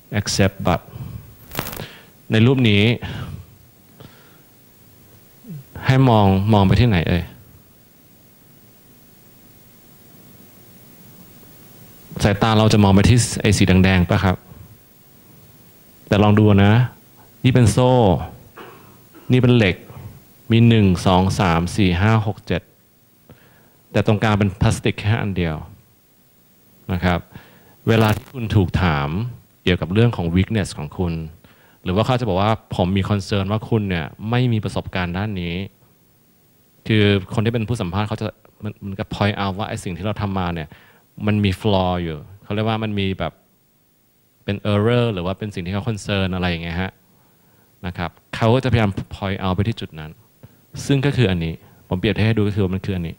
accept but ในรูปนี้ให้มองไปที่ไหนสายตาเราจะมองไปที่ไอ้สีแดงๆป่ะครับแต่ลองดูนะนี่เป็นโซ่นี่เป็นเหล็กมี1 2 3 4 5 6 7แต่ตรงกลางเป็นพลาสติกแค่อันเดียวนะครับเวลาที่คุณถูกถามเกี่ยวกับเรื่องของ weakness ของคุณหรือว่าเขาจะบอกว่าผมมี concern ว่าคุณเนี่ยไม่มีประสบการณ์ด้านนี้คือคนที่เป็นผู้สัมภาษณ์เขาจะมันก็ point out ว่าไอ้สิ่งที่เราทำมาเนี่ยมันมี flaw อยู่เขาเรียกว่ามันมีแบบเป็น error หรือว่าเป็นสิ่งที่เขา concern อะไรอย่างเงี้ยฮะนะครับเขาก็จะพยายาม point out ไปที่จุดนั้นซึ่งก็คืออันนี้ผมเปรียบเทียบให้ดูก็คือมันคืออันนี้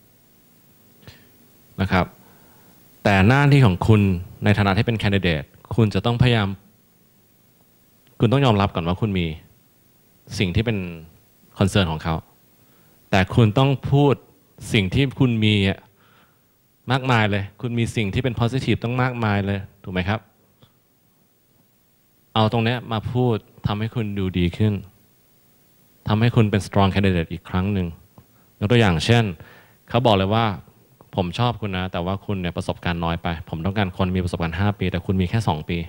นะครับแต่หน้าที่ของคุณในฐานะที่เป็นแคนดิเดตคุณจะต้องพยายามคุณต้องยอมรับก่อนว่าคุณมีสิ่งที่เป็นคอนเซิร์นของเขาแต่คุณต้องพูดสิ่งที่คุณมีมากมายเลยคุณมีสิ่งที่เป็น positive ต้องมากมายเลยถูกไหมครับเอาตรงนี้มาพูดทำให้คุณดูดีขึ้นทำให้คุณเป็น strong candidate อีกครั้งหนึ่งยกตัวอย่างเช่นเขาบอกเลยว่าผมชอบคุณนะแต่ว่าคุณเนี่ยประสบการณ์น้อยไปผมต้องการคนมีประสบการณ์5 ปีแต่คุณมีแค่2 ปี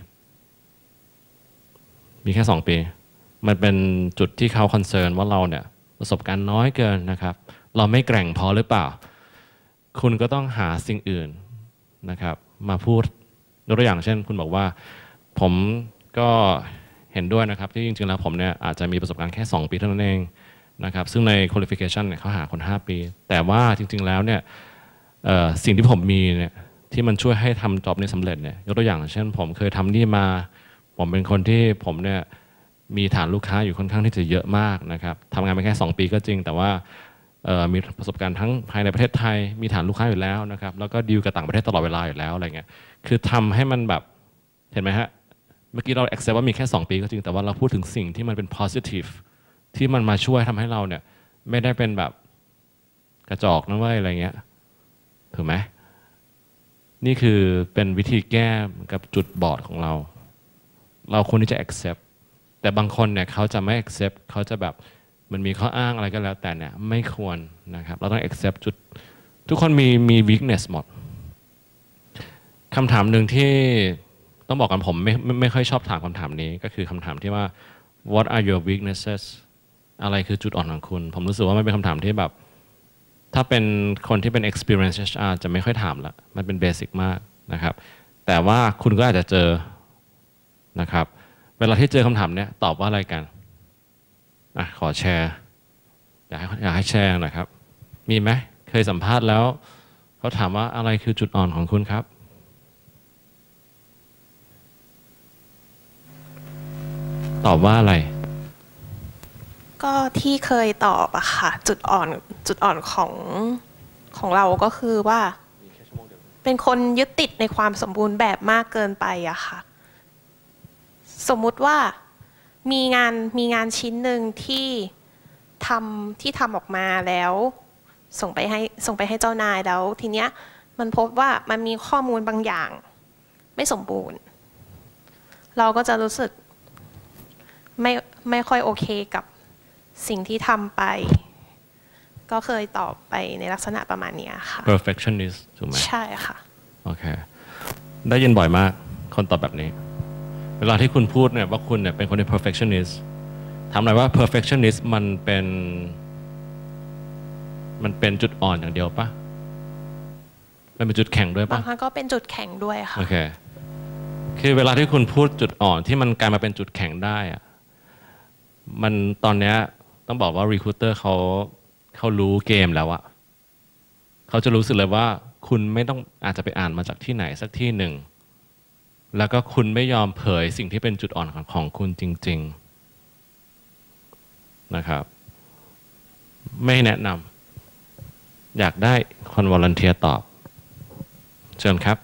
มีแค่2 ปีมันเป็นจุดที่เขาคอนเซิร์นว่าเราเนี่ยประสบการณ์น้อยเกินนะครับเราไม่แกร่งพอหรือเปล่าคุณก็ต้องหาสิ่งอื่นนะครับมาพูดยกตัวอย่างเช่นคุณบอกว่าผมก็เห็นด้วยนะครับที่จริงๆแล้วผมเนี่ยอาจจะมีประสบการณ์แค่2 ปีเท่านั้นเองนะครับซึ่งใน qualification เนี่ยเขาหาคน5 ปีแต่ว่าจริงๆแล้วเนี่ยสิ่งที่ผมมีเนี่ยที่มันช่วยให้ทำจ็อบนี้สำเร็จเนี่ยยกตัวอย่างเช่นผมเคยทำนี่มาผมเป็นคนที่ผมเนี่ยมีฐานลูกค้าอยู่ค่อนข้างที่จะเยอะมากนะครับทำงานมาแค่2 ปีก็จริงแต่ว่ามีประสบการณ์ทั้งภายในประเทศไทยมีฐานลูกค้าอยู่แล้วนะครับแล้วก็ดีลกับต่างประเทศตลอดเวลาอยู่แล้วอะไรเงี้ยคือทำให้มันแบบเห็นไหมฮะเมื่อกี้เรา accept ว่ามีแค่2 ปีก็จริงแต่ว่าเราพูดถึงสิ่งที่มันเป็น positive ที่มันมาช่วยทำให้เราเนี่ยไม่ได้เป็นแบบกระจอกนะเว้ยอะไรเงี้ยถูกไหมนี่คือเป็นวิธีแก้กับจุดบอดของเราควรที่จะ accept แต่บางคนเนี่ยเขาจะไม่ accept เขาจะแบบมันมีข้ออ้างอะไรก็แล้วแต่เนี่ยไม่ควรนะครับเราต้อง accept จุดทุกคนมี weakness หมดคำถามหนึ่งที่ต้องบอกกันผมไม่ค่อยชอบถามคำถามนี้ก็คือคำถามที่ว่า what are your weaknesses อะไรคือจุดอ่อนของคุณผมรู้สึกว่ามันเป็นคำถามที่แบบถ้าเป็นคนที่เป็น experience HR จะไม่ค่อยถามละมันเป็นเบสิกมากนะครับแต่ว่าคุณก็อาจจะเจอนะครับเวลาที่เจอคำถามเนี้ยตอบว่าอะไรกันขอแชร์อยากให้แชร์หน่อยครับมีไหมเคยสัมภาษณ์แล้วเขาถามว่าอะไรคือจุดอ่อนของคุณครับตอบว่าอะไรก็ที่เคยตอบอะค่ะจุดอ่อนของเราก็คือว่าเป็นคนยึดติดในความสมบูรณ์แบบมากเกินไปอะค่ะสมมุติว่ามีงานชิ้นหนึ่งที่ทำออกมาแล้วส่งไปให้เจ้านายแล้วทีเนี้ยมันพบว่ามันมีข้อมูลบางอย่างไม่สมบูรณ์เราก็จะรู้สึกไม่ค่อยโอเคกับสิ่งที่ทำไปก็เคยตอบไปในลักษณะประมาณนี้ค่ะ perfectionist ถูกไหมใช่ค่ะโอเคได้ยินบ่อยมากคนตอบแบบนี้เวลาที่คุณพูดเนี่ยว่าคุณเนี่ยเป็นคนที่ perfectionist ถามหน่อยว่า perfectionist มันเป็นจุดอ่อนอย่างเดียวปะมันเป็นจุดแข็งด้วยปะบางครั้งก็เป็นจุดแข็งด้วยค่ะโอเคคือเวลาที่คุณพูดจุดอ่อนที่มันกลายมาเป็นจุดแข็งได้อะมันตอนนี้ต้องบอกว่า recruiter เขารู้เกมแล้วอะเขาจะรู้สึกเลยว่าคุณไม่ต้องอาจจะไปอ่านมาจากที่ไหนสักที่หนึ่งแล้วก็คุณไม่ยอมเผยสิ่งที่เป็นจุดอ่อนของคุณจริงๆนะครับไม่แนะนำอยากได้คนวอลันเทียร์ตอบเชิญครับ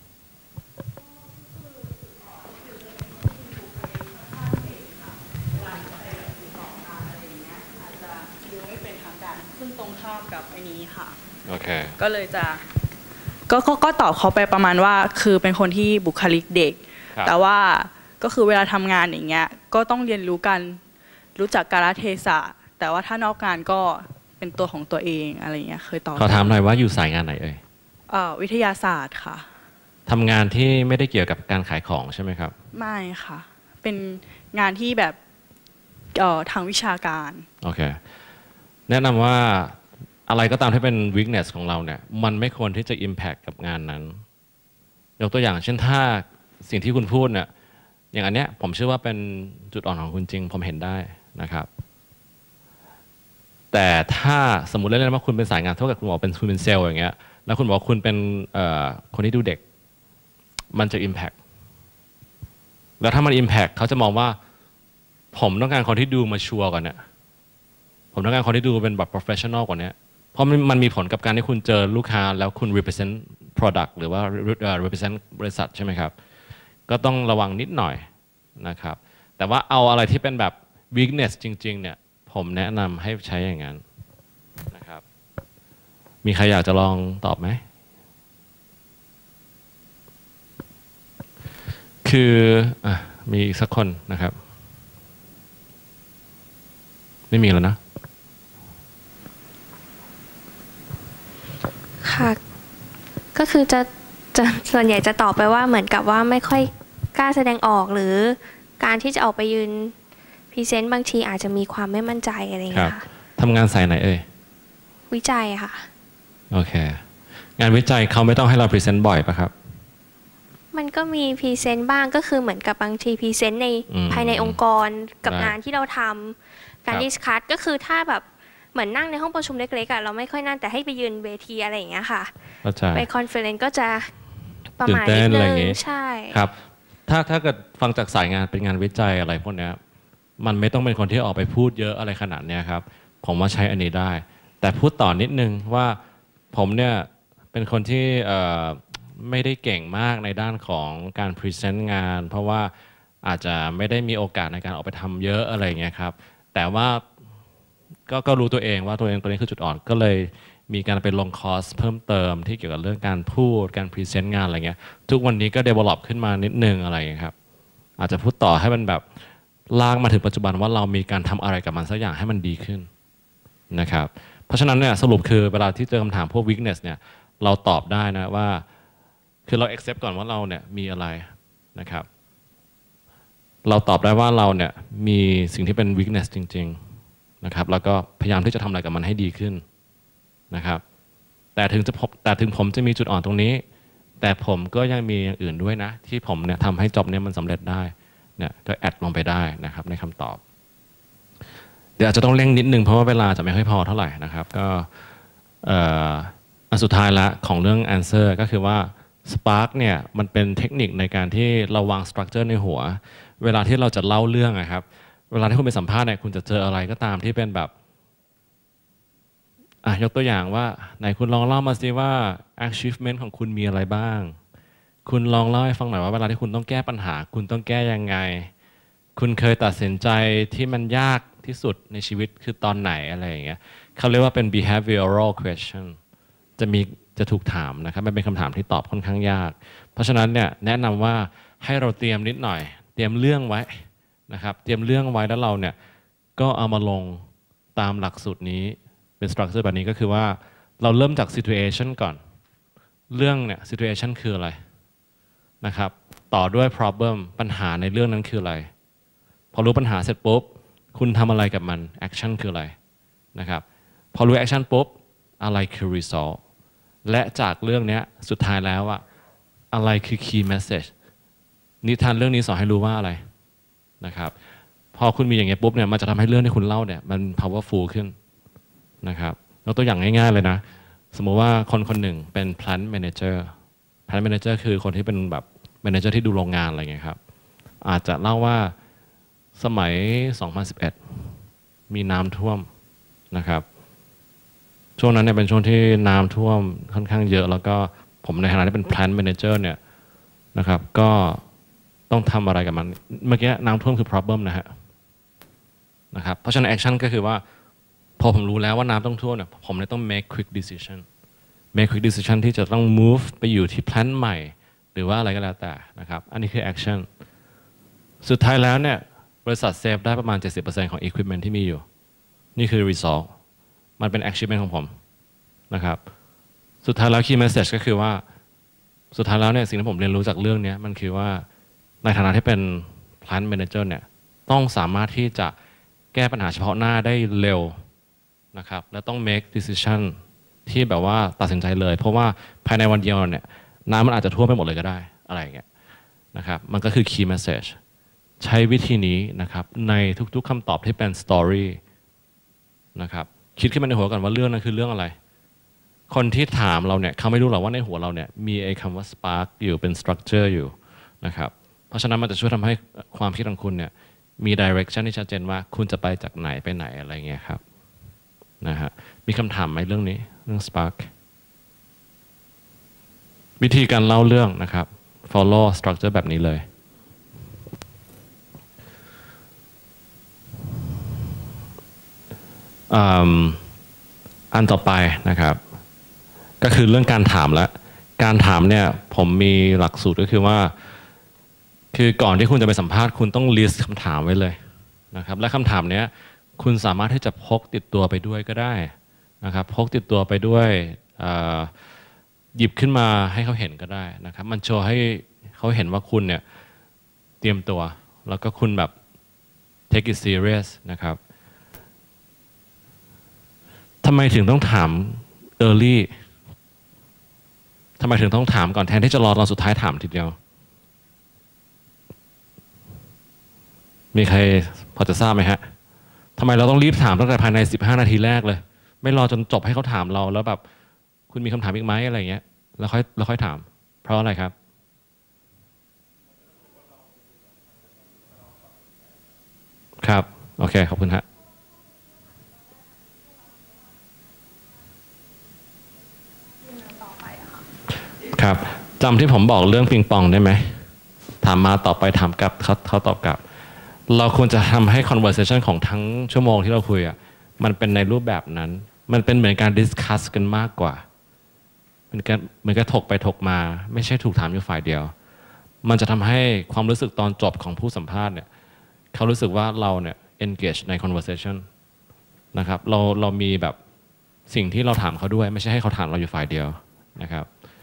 กับไอ้นี้ค่ะโอเคก็เลยจะก็ตอบเขาไปประมาณว่าคือเป็นคนที่บุคลิกเด็กแต่ว่าก็คือเวลาทำงานอย่างเงี้ยก็ต้องเรียนรู้กันรู้จักกาลเทศะแต่ว่าถ้านอกงานก็เป็นตัวของตัวเองอะไรเงี้ยเคยตอบขอถามหน่อยว่าอยู่สายงานไหนเอ่ยวิทยาศาสตร์ค่ะทำงานที่ไม่ได้เกี่ยวกับการขายของใช่ไหมครับไม่ค่ะเป็นงานที่แบบทางวิชาการโอเคแนะนำว่าอะไรก็ตามที่เป็น weakness ของเราเนี่ยมันไม่ควรที่จะ impact กับงานนั้นยกตัวอย่างเช่นถ้าสิ่งที่คุณพูดเนี่ยอย่างอันเนี้ยผมเชื่อว่าเป็นจุดอ่อนของคุณจริงผมเห็นได้นะครับแต่ถ้าสมมุติเล่นๆว่าคุณเป็นสายงานเท่ากับคุณบอกคุณเป็นเซลล์อย่างเงี้ยแล้วคุณบอกคุณเป็นคนที่ดูเด็กมันจะ impact แล้วถ้ามัน impact เขาจะมองว่าผมต้องการคนที่ดูมาชัวร์ก่อนเนี่ยผมต้องการคนที่ดูเป็นแบบ professional กว่านี้เพราะมันมีผลกับการที่คุณเจอลูกค้าแล้วคุณ represent product หรือว่า represent บริษัทใช่ไหมครับก็ต้องระวังนิดหน่อยนะครับแต่ว่าเอาอะไรที่เป็นแบบ weakness จริงๆเนี่ยผมแนะนำให้ใช้อย่างนั้นนะครับมีใครอยากจะลองตอบไหมคือมีอีกสักคนนะครับไม่มีแล้วนะค่ะก็คือจะส่วนใหญ่จะตอบไปว่าเหมือนกับว่าไม่ค่อยกล้าแสดงออกหรือการที่จะออกไปยืนพรีเซนต์บางทีอาจจะมีความไม่มั่นใจอะไรอย่างเงี้ยค่ะทำงานสายไหนเอ่ยวิจัยค่ะโอเคงานวิจัยเขาไม่ต้องให้เราพรีเซนต์บ่อยป่ะครับมันก็มีพรีเซนต์บ้างก็คือเหมือนกับบางทีพรีเซนต์ในภายในองค์กรกับงานที่เราทำการดิสคัสก็คือถ้าแบบเหมือนนั่งในห้องประชุมเล็กๆเราไม่ค่อยนั่งแต่ให้ไปยืนเวทีอะไรอย่างเงี้ยค่ะไปคอนเฟอเรนซ์ก็จะประมาณนิดนึงใช่ครับถ้าเกิดฟังจากสายงานเป็นงานวิจัยอะไรพวกนี้มันไม่ต้องเป็นคนที่ออกไปพูดเยอะอะไรขนาดนี้ครับผมว่าใช้อันนี้ได้แต่พูดต่อนิดนึงว่าผมเนี่ยเป็นคนที่ไม่ได้เก่งมากในด้านของการพรีเซนต์งานเพราะว่าอาจจะไม่ได้มีโอกาสในการออกไปทำเยอะอะไรเงี้ยครับแต่ว่าก็รู้ตัวเองว่าตัวนี้คือจุดอ่อนก็เลยมีการไปลงคอร์สเพิ่มเติมที่เกี่ยวกับเรื่องการพูดการพรีเซนต์งานอะไรเงี้ยทุกวันนี้ก็ develop ขึ้นมานิดนึงอะไรเงี้ยครับอาจจะพูดต่อให้มันแบบลากมาถึงปัจจุบันว่าเรามีการทำอะไรกับมันสักอย่างให้มันดีขึ้นนะครับเพราะฉะนั้นเนี่ยสรุปคือเวลาที่เจอคำถามพวก weakness เนี่ยเราตอบได้นะว่าคือเรา accept ก่อนว่าเราเนี่ยมีอะไรนะครับเราตอบได้ว่าเราเนี่ยมีสิ่งที่เป็น weakness จริงๆนะครับแล้วก็พยายามที่จะทำอะไรกับมันให้ดีขึ้นนะครับแต่ถึงผมจะมีจุดอ่อนตรงนี้แต่ผมก็ยังมีอย่างอื่นด้วยนะที่ผมเนี่ยทำให้จ็อบเนี่ยมันสำเร็จได้เนี่ยก็แอดลงไปได้นะครับในคำตอบเดี๋ยวอาจจะต้องเร่งนิดนึงเพราะว่าเวลาจะไม่ค่อยพอเท่าไหร่นะครับก็อันสุดท้ายละของเรื่อง answer ก็คือว่า Spark เนี่ยมันเป็นเทคนิคในการที่เราวาง structure ในหัวเวลาที่เราจะเล่าเรื่องนะครับเวลาที่คุณไปสัมภาษณ์เนี่ยคุณจะเจออะไรก็ตามที่เป็นแบบยกตัวอย่างว่าไหนคุณลองเล่ามาสิว่า achievement ของคุณมีอะไรบ้างคุณลองเล่าให้ฟังหน่อยว่าเวลาที่คุณต้องแก้ปัญหาคุณต้องแก้ยังไงคุณเคยตัดสินใจที่มันยากที่สุดในชีวิตคือตอนไหนอะไรอย่างเงี้ยเขาเรียกว่าเป็น behavioral question จะถูกถามนะครับมันเป็นคำถามที่ตอบค่อนข้างยากเพราะฉะนั้นเนี่ยแนะนำว่าให้เราเตรียมนิดหน่อยเตรียมเรื่องไว้นะครับเตรียมเรื่องไว้แล้วเราเนี่ยก็เอามาลงตามหลักสูตรนี้เป็นสตรัคเจอร์แบบนี้ก็คือว่าเราเริ่มจาก situation ก่อนเรื่องเนี่ย situation คืออะไรนะครับต่อด้วย problem ปัญหาในเรื่องนั้นคืออะไรพอรู้ปัญหาเสร็จปุ๊บคุณทำอะไรกับมัน action คืออะไรนะครับพอรู้ action ปุ๊บอะไรคือ result และจากเรื่องนี้สุดท้ายแล้วอะอะไรคือ key message นิทานเรื่องนี้สอนให้รู้ว่าอะไรนะครับพอคุณมีอย่างเงี้ยปุ๊บเนี่ยมันจะทำให้เรื่องที่คุณเล่าเนี่ยมัน powerful ขึ้นนะครับยกตัวอย่างง่ายๆเลยนะสมมติว่าคนหนึ่งเป็น plant manager คือคนที่เป็นแบบ manager ที่ดูโรงงานอะไรเงี้ยครับอาจจะเล่าว่าสมัย 2011 มีน้ำท่วมนะครับช่วงนั้นเนี่ยเป็นช่วงที่น้ำท่วมค่อนข้างเยอะแล้วก็ผมในฐานะที่เป็น plant manager เนี่ยนะครับก็ต้องทำอะไรกับมันเมื่อกี้น้ำท่วมคือ problem นะครับเพราะฉะนั้น action ก็คือว่าพอผมรู้แล้วว่าน้ำต้องท่วมเนี่ยผมเลยต้อง make quick decision ที่จะต้อง move ไปอยู่ที่ plant ใหม่หรือว่าอะไรก็แล้วแต่นะครับอันนี้คือ action สุดท้ายแล้วเนี่ยบริษัทเซฟได้ประมาณ 70% ของ equipment ที่มีอยู่นี่คือ result มันเป็น achievement ของผมนะครับสุดท้ายแล้ว key message ก็คือว่าสุดท้ายแล้วเนี่ยสิ่งที่ผมเรียนรู้จากเรื่องนี้มันคือว่าในฐานะที่เป็น plant manager เนี่ยต้องสามารถที่จะแก้ปัญหาเฉพาะหน้าได้เร็วนะครับและต้อง make decision ที่แบบว่าตัดสินใจเลยเพราะว่าภายในวันเดียวเนี่ยน้ำมันอาจจะท่วมไปหมดเลยก็ได้อะไรอย่างเงี้ยนะครับมันก็คือ key message ใช้วิธีนี้นะครับในทุกๆคำตอบที่เป็น story นะครับคิดขึ้นมาในหัวก่อนว่าเรื่องนั้นคือเรื่องอะไรคนที่ถามเราเนี่ยเขาไม่รู้หรอกว่าในหัวเราเนี่ยมีไอ้คำว่า spark อยู่เป็น structure อยู่นะครับเพราะฉะนั้นมันจะช่วยทำให้ความคิดของคุณเนี่ยมี direction ที่ชัดเจนว่าคุณจะไปจากไหนไปไหนอะไรเงี้ยครับนะฮะมีคำถามไหมเรื่องนี้เรื่อง spark วิธีการเล่าเรื่องนะครับ follow structure แบบนี้เลยอันต่อไปนะครับก็คือเรื่องการถามแล้วการถามเนี่ยผมมีหลักสูตรก็คือว่าคือก่อนที่คุณจะไปสัมภาษณ์คุณต้อง list คำถามไว้เลยนะครับและคำถามเนี้ยคุณสามารถที่จะพกติดตัวไปด้วยก็ได้นะครับพกติดตัวไปด้วยหยิบขึ้นมาให้เขาเห็นก็ได้นะครับมันโชว์ให้เขาเห็นว่าคุณเนี่ยเตรียมตัวแล้วก็คุณแบบ take it serious นะครับทำไมถึงต้องถาม early ทำไมถึงต้องถามก่อนแทนที่จะรอตอนสุดท้ายถามทีเดียวมีใครพอจะทราบไหมฮะทำไมเราต้องรีบถามตั้งแต่ภายใน15 นาทีแรกเลยไม่รอจนจบให้เขาถามเราแล้วแบบคุณมีคำถามอีกไหมอะไรเงี้ยแล้วค่อยถามเพราะอะไรครับครับโอเคขอบคุณฮะครับจำที่ผมบอกเรื่องปิงปองได้ไหมถามมาตอบไปถามกลับเขาตอบกลับเราควรจะทำให้ conversation ของทั้งชั่วโมงที่เราคุยอ่ะมันเป็นในรูปแบบนั้นมันเป็นเหมือนการ discuss กันมากกว่าเหมือนกับถกไปถกมาไม่ใช่ถูกถามอยู่ฝ่ายเดียวมันจะทำให้ความรู้สึกตอนจบของผู้สัมภาษณ์เนี่ยเขารู้สึกว่าเราเนี่ย engage ใน conversation นะครับเรามีแบบสิ่งที่เราถามเขาด้วยไม่ใช่ให้เขาถามเราอยู่ฝ่ายเดียวนะครับ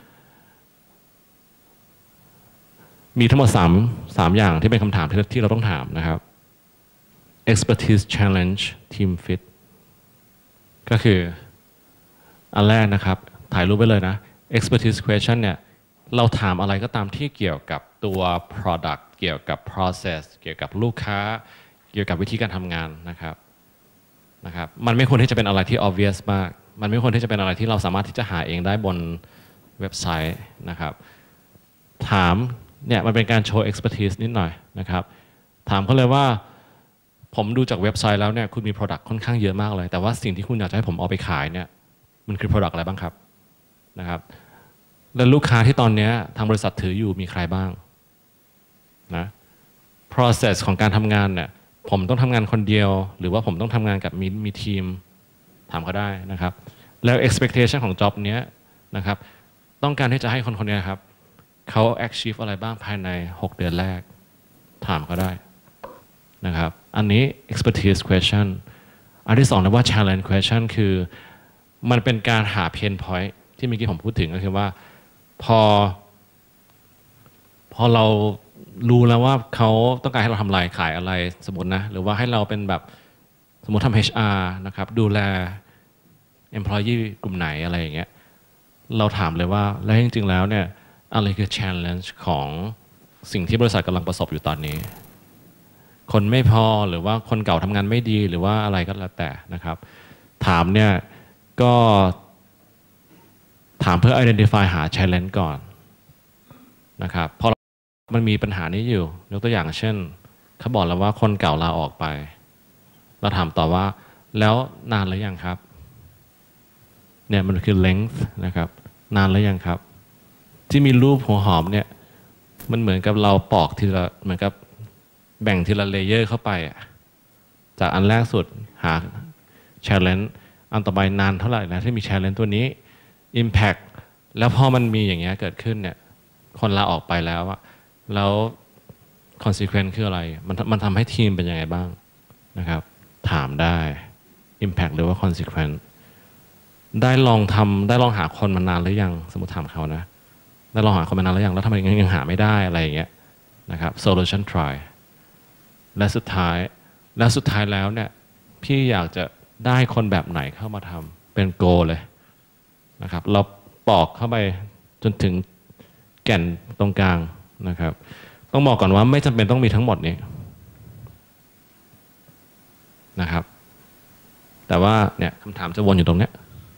มีทั้งหมด3อย่างที่เป็นคำถามที่เราต้องถามนะครับ expertise challenge team fit ก็คืออันแรกนะครับถ่ายรูปไว้เลยนะ expertise question เนี่ยเราถามอะไรก็ตามที่เกี่ยวกับตัว product เกี่ยวกับ process เกี่ยวกับลูกค้าเกี่ยวกับวิธีการทำงานนะครับมันไม่ควรที่จะเป็นอะไรที่ obvious มากมันไม่ควรที่จะเป็นอะไรที่เราสามารถที่จะหาเองได้บนเว็บไซต์นะครับถามเนี่ยมันเป็นการโชว์ expertise นิดหน่อยนะครับถามเขาเลยว่าผมดูจากเว็บไซต์แล้วเนี่ยคุณมี product ค่อนข้างเยอะมากเลยแต่ว่าสิ่งที่คุณอยากจะให้ผมเอาไปขายเนี่ยมันคือ product อะไรบ้างครับนะครับและลูกค้าที่ตอนนี้ทางบริษัทถืออยู่มีใครบ้างนะ process ของการทำงานเนี่ยผมต้องทำงานคนเดียวหรือว่าผมต้องทำงานกับมีทีมถามเขาได้นะครับแล้ว expectation ของ job เนี้ยนะครับต้องการที่จะให้คนนี้ครับเขา achieve อะไรบ้างภายใน6 เดือนแรกถามเขาได้นะครับอันนี้ expertise question อันที่2เรียกว่า challenge question คือมันเป็นการหา pain point ที่เมื่อกี้ผมพูดถึงก็คือว่าพอเรารู้แล้วว่าเขาต้องการให้เราทำอะไรขายอะไรสมมตินะหรือว่าให้เราเป็นแบบสมมติทำ HR นะครับดูแล employee กลุ่มไหนอะไรอย่างเงี้ยเราถามเลยว่าแล้วจริงๆแล้วเนี่ยอะไรคือ challenge ของสิ่งที่บริษัทกำลังประสบอยู่ตอนนี้คนไม่พอหรือว่าคนเก่าทำงานไม่ดีหรือว่าอะไรก็แล้วแต่นะครับถามเนี่ยก็ถามเพื่อ identify หา challenge ก่อนนะครับพอมันมีปัญหานี้อยู่ยกตัวอย่างเช่นเขาบอกแล้วว่าคนเก่าลาออกไปเราถามต่อว่าแล้วนานหรือยังครับเนี่ยมันคือ length นะครับนานหรือยังครับที่มีรูปหัวหอมเนี่ยมันเหมือนกับเราปอกทีละเหมือนกับแบ่งทีละเลเยอร์เข้าไปจากอันแรกสุดหา challenge อันต่อไปนานเท่าไหร่แล้วที่มี challenge ตัวนี้ impact แล้วพอมันมีอย่างเงี้ยเกิดขึ้นเนี่ยคนลาออกไปแล้วอะแล้ว consequence คืออะไรมันทำให้ทีมเป็นยังไงบ้างนะครับถามได้ impact หรือว่า consequence ได้ลองหาคนมานานหรือยังสมมติถามเขานะได้ลองหาคนมานานหรือยังแล้วทำไมยังหาไม่ได้อะไรอย่างเงี้ยนะครับ solution try และสุดท้ายแล้วเนี่ยพี่อยากจะได้คนแบบไหนเข้ามาทำเป็น goal เลยนะครับเราปอกเข้าไปจนถึงแก่นตรงกลางนะครับต้องบอกก่อนว่าไม่จำเป็นต้องมีทั้งหมดนี้นะครับแต่ว่าเนี่ยคำถามจะวนอยู่ตรงเนี้ย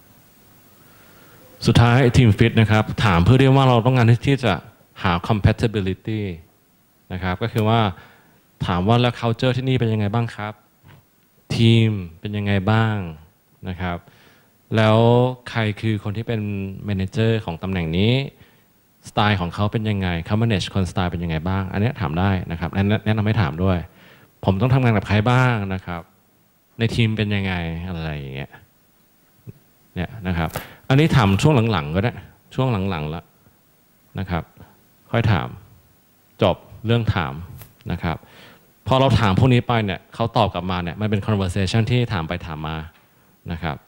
สุดท้ายทีมฟิตนะครับถามเพื่อเรียกว่าเราต้องการที่จะหา compatibility นะครับก็คือว่าถามว่าแล้ว culture ที่นี่เป็นยังไงบ้างครับทีมเป็นยังไงบ้างนะครับแล้วใครคือคนที่เป็น manager ของตำแหน่งนี้สไตล์ของเขาเป็นยังไงเขา manage คนสไตล์เป็นยังไงบ้างอันนี้ถามได้นะครับแนะนำให้ถามด้วยผมต้องทำงานกับใครบ้างนะครับในทีมเป็นยังไงอะไรอย่างเงี้ยเนี่ยนะครับอันนี้ถามช่วงหลังๆก็ได้ช่วงหลังๆแล้วนะครับค่อยถามจบเรื่องถามนะครับพอเราถามพวกนี้ไปเนี่ยเขาตอบกลับมาเนี่ยมันเป็น conversation ที่ถามไปถามมานะครับ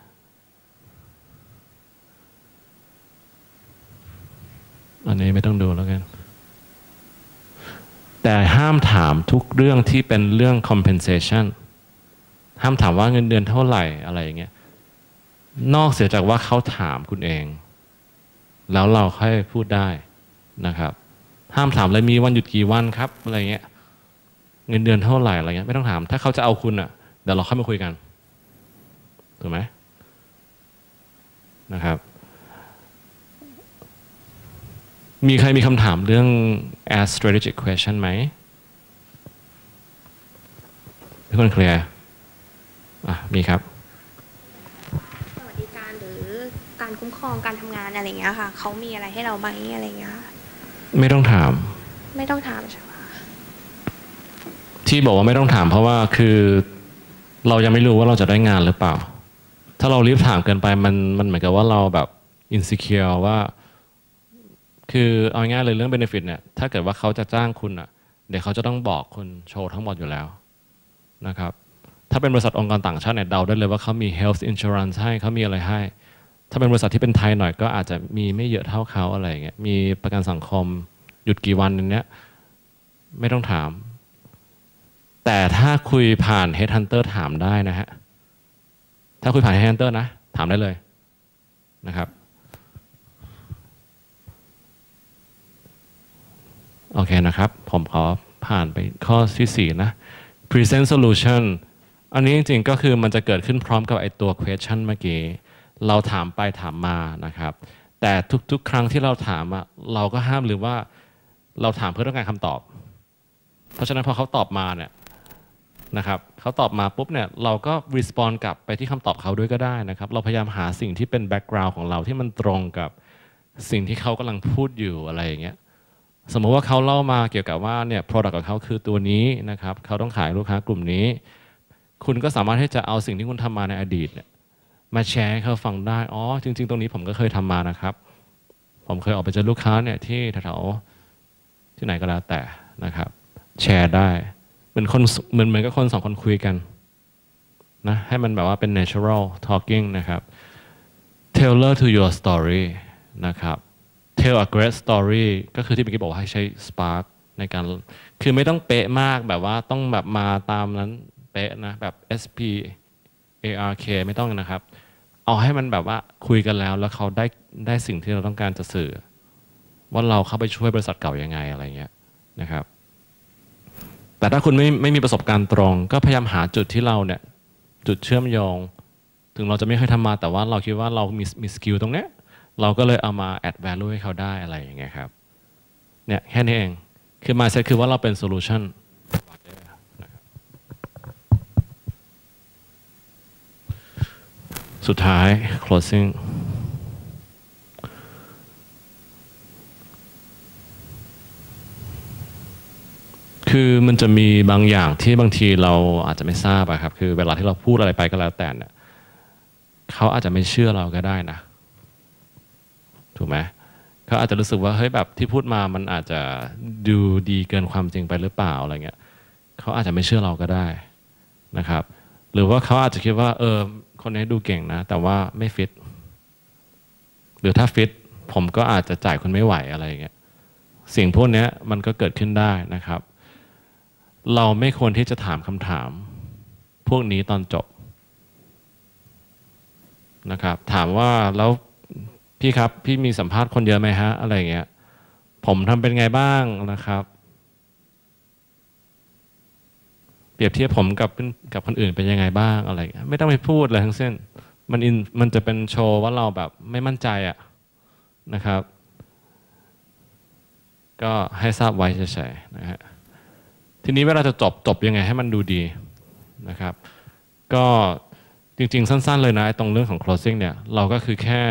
อันนี้ไม่ต้องดูแล้วกันแต่ห้ามถามทุกเรื่องที่เป็นเรื่อง compensation ห้ามถามว่าเงินเดือนเท่าไหร่อะไรอย่างเงี้ยนอกเสียจากว่าเขาถามคุณเองแล้วเราค่อยพูดได้นะครับห้ามถามเลยมีวันหยุดกี่วันครับอะไรเงี้ยเงินเดือนเท่าไหร่อะไรเงี้ยไม่ต้องถามถ้าเขาจะเอาคุณอ่ะเดี๋ยวเราค่อยมาคุยกันถูกไหมนะครับมีใครมีคำถามเรื่อง ask strategic question ไหมทุกคนเคลียร์มีครับสวัสดิการหรือการคุ้มครองการทำงานอะไรเงี้ยค่ะเขามีอะไรให้เราไหมอะไรเงี้ยไม่ต้องถามใช่ไหมที่บอกว่าไม่ต้องถามเพราะว่าคือเรายังไม่รู้ว่าเราจะได้งานหรือเปล่าถ้าเรารีบถามเกินไปมันเหมือนกับว่าเราแบบ insecure ว่าคือเอาง่ายเลยเรื่อง benefit เนี่ยถ้าเกิดว่าเขาจะจ้างคุณอ่ะเดี๋ยวเขาจะต้องบอกคุณโชว์ทั้งหมดอยู่แล้วนะครับถ้าเป็นบริษัทองค์กรต่างชาติเนี่ยเดาได้เลยว่าเขามี health insurance ให้เขามีอะไรให้ถ้าเป็นบริษัทที่เป็นไทยหน่อยก็อาจจะมีไม่เยอะเท่าเขาอะไรอย่างเงี้ยมีประกันสังคมหยุดกี่วันอย่างเนี้ยไม่ต้องถามแต่ถ้าคุยผ่าน Headhunter ถามได้นะฮะถ้าคุยผ่าน Headhunter นะถามได้เลยนะครับโอเคนะครับผมขอผ่านไปข้อที่4นะ present solution อันนี้จริงๆก็คือมันจะเกิดขึ้นพร้อมกับไอตัว question เมื่อกี้เราถามไปถามมานะครับแต่ทุกๆครั้งที่เราถามเราก็ห้ามลืมว่าเราถามเพื่อต้องการคำตอบเพราะฉะนั้นพอเขาตอบมาเนี่ยนะครับเขาตอบมาปุ๊บเนี่ยเราก็ respond กลับไปที่คำตอบเขาด้วยก็ได้นะครับเราพยายามหาสิ่งที่เป็น background ของเราที่มันตรงกับสิ่งที่เขากำลังพูดอยู่อะไรอย่างเงี้ยสมมติว่าเขาเล่ามาเกี่ยวกับว่าเนี่ย product ของเขาคือตัวนี้นะครับเขาต้องขายลูกค้ากลุ่มนี้คุณก็สามารถที่จะเอาสิ่งที่คุณทำมาในอดีตเนี่ยมาแชร์ให้เขาฟังได้อ๋อจริงๆตรงนี้ผมก็เคยทำมานะครับผมเคยออกไปเจอลูกค้าเนี่ยที่แถวๆที่ไหนก็แล้วแต่นะครับแชร์ได้เหมือนกับคน2คนคุยกันนะให้มันแบบว่าเป็น natural talking นะครับ tailor to your story นะครับ tell a great story ก็คือที่เมื่อกี้บอกว่าให้ใช้ spark ในการคือไม่ต้องเป๊ะมากแบบว่าต้องแบบมาตามนั้นเป๊ะนะแบบ SPARK ไม่ต้องนะครับเอาให้มันแบบว่าคุยกันแล้วเขาได้สิ่งที่เราต้องการจะสื่อว่าเราเข้าไปช่วยบริษัทเก่ายังไงอะไรเงี้ยนะครับแต่ถ้าคุณไม่มีประสบการณ์ตรงก็พยายามหาจุดที่เราเนี่ยจุดเชื่อมโยงถึงเราจะไม่เคยทำมาแต่ว่าเราคิดว่าเรามีสกิลตรงเนี้ยเราก็เลยเอามา add value ให้เขาได้อะไรอย่างเงี้ยครับเนี่ยแค่นี้เองคือ mindset คือว่าเราเป็น solution สุดท้าย closingคือมันจะมีบางอย่างที่บางทีเราอาจจะไม่ทราบอะครับคือเวลาที่เราพูดอะไรไปก็แล้วแต่เนี่ยเขาอาจจะไม่เชื่อเราก็ได้นะถูกไหมเขาอาจจะรู้สึกว่าเฮ้ยแบบที่พูดมามันอาจจะดูดีเกินความจริงไปหรือเปล่าอะไรเงี้ยเขาอาจจะไม่เชื่อเราก็ได้นะครับหรือว่าเขาอาจจะคิดว่าคนนี้ดูเก่งนะแต่ว่าไม่ฟิตหรือถ้าฟิตผมก็อาจจะจ่ายคุณไม่ไหวอะไรเงี้ยสิ่งพวกนี้มันก็เกิดขึ้นได้นะครับเราไม่ควรที่จะถามคำถามพวกนี้ตอนจบนะครับถามว่าแล้วพี่ครับพี่มีสัมภาษณ์คนเยอะไหมฮะอะไรเงี้ยผมทำเป็นไงบ้างนะครับเปรียบเทียบผมกับคนอื่นเป็นยังไงบ้างอะไรเงี้ยไม่ต้องไปพูดเลยทั้งสิ้นมันจะเป็นโชว์ว่าเราแบบไม่มั่นใจอะนะครับก็ให้ทราบไว้เฉยๆนะฮะทีนี้เวลาจะจบยังไงให้มันดูดีนะครับก็จริงๆสั้นๆเลยนะตรงเรื่องของ closing เนี่ยเราก็คือแค่